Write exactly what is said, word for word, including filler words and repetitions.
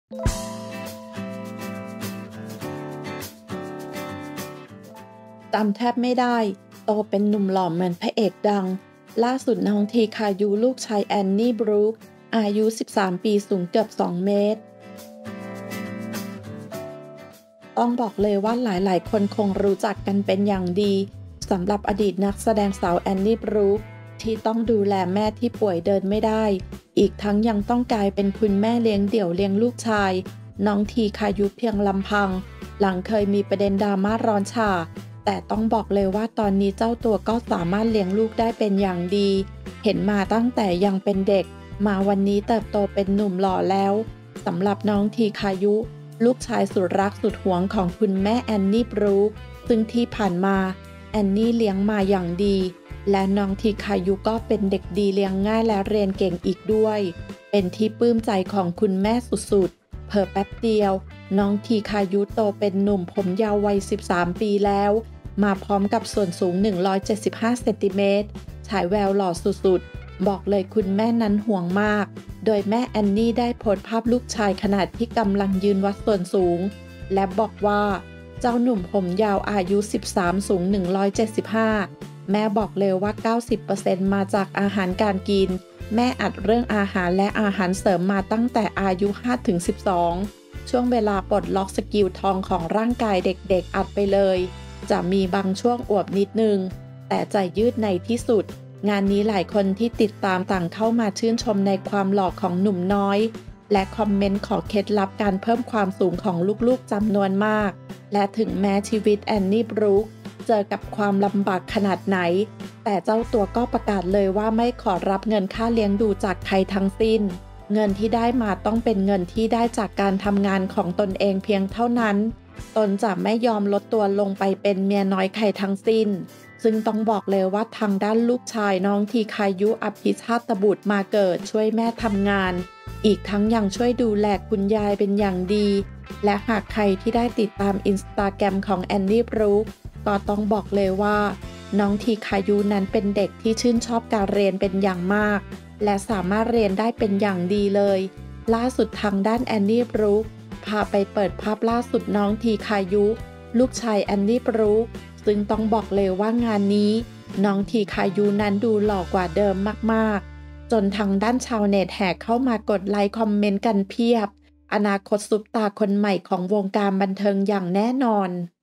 จำแทบไม่ได้โตเป็นหนุ่มหล่อเหมือนพระเอกดังล่าสุดน้องทีคายุลูกชายแอนนี่บรูคอายุสิบสามปีสูงเกือบสองเมตรต้องบอกเลยว่าหลายๆคนคงรู้จักกันเป็นอย่างดีสำหรับอดีตนักแสดงสาวแอนนี่บรูคที่ต้องดูแลแม่ที่ป่วยเดินไม่ได้อีกทั้งยังต้องกลายเป็นคุณแม่เลี้ยงเดี่ยวเลี้ยงลูกชายน้องทีคายุเพียงลำพังหลังเคยมีประเด็นดราม่าร้อนฉ่าแต่ต้องบอกเลยว่าตอนนี้เจ้าตัวก็สามารถเลี้ยงลูกได้เป็นอย่างดีเห็นมาตั้งแต่ยังเป็นเด็กมาวันนี้เติบโตเป็นหนุ่มหล่อแล้วสำหรับน้องทีคายุลูกชายสุดรักสุดหวงของคุณแม่แอนนี่บรูคซึ่งที่ผ่านมาแอนนี่เลี้ยงมาอย่างดีและน้องทีคายุก็เป็นเด็กดีเลี้ยงง่ายและเรียนเก่งอีกด้วยเป็นที่ปลื้มใจของคุณแม่สุดๆเผอแป๊บเดียวน้องทีคายุโตเป็นหนุ่มผมยาววัยสิบสามปีแล้วมาพร้อมกับส่วนสูงหนึ่งร้อยเจ็ดสิบห้าเซนติเมตรฉายแววหล่อสุดๆบอกเลยคุณแม่นั้นห่วงมากโดยแม่แอนนี่ได้โพสต์ภาพลูกชายขณะที่กำลังยืนวัดส่วนสูงและบอกว่าเจ้าหนุ่มผมยาวอายุสิบสามสูงหนึ่งร้อยเจ็ดสิบห้าแม่บอกเลยว่า เก้าสิบเปอร์เซ็นต์ มาจากอาหารการกินแม่อัดเรื่องอาหารและอาหารเสริมมาตั้งแต่อายุ ห้าถึงสิบสอง ช่วงเวลาปลดล็อกสกิลทองของร่างกายเด็กๆอัดไปเลยจะมีบางช่วงอวบนิดนึงแต่ใจยืดในที่สุดงานนี้หลายคนที่ติดตามต่างเข้ามาชื่นชมในความหล่อของหนุ่มน้อยและคอมเมนต์ขอเคล็ดลับการเพิ่มความสูงของลูกๆจำนวนมากและถึงแม้ชีวิตแอนนี่บรูคเจอกับความลำบากขนาดไหนแต่เจ้าตัวก็ประกาศเลยว่าไม่ขอรับเงินค่าเลี้ยงดูจากใครทั้งสิ้นเงินที่ได้มาต้องเป็นเงินที่ได้จากการทำงานของตนเองเพียงเท่านั้นตนจะไม่ยอมลดตัวลงไปเป็นเมียน้อยใครทั้งสิ้นซึ่งต้องบอกเลยว่าทางด้านลูกชายน้องทีคายุอภิชาตบุตรมาเกิดช่วยแม่ทำงานอีกทั้งยังช่วยดูแลคุณยายเป็นอย่างดีและหากใครที่ได้ติดตามอินสตาแกรมของแอนนี่บรูคก็ต้องบอกเลยว่าน้องทีคายุนั้นเป็นเด็กที่ชื่นชอบการเรียนเป็นอย่างมากและสามารถเรียนได้เป็นอย่างดีเลยล่าสุดทางด้านแอนนี่บรูคพาไปเปิดภาพล่าสุดน้องทีคายุลูกชายแอนนี่บรูคซึ่งต้องบอกเลยว่างานนี้น้องทีคายุนั้นดูหล่อกว่าเดิมมากๆจนทางด้านชาวเน็ตแห่เข้ามากดไลค์คอมเมนต์กันเพียบอนาคตซุปตาคนใหม่ของวงการบันเทิงอย่างแน่นอน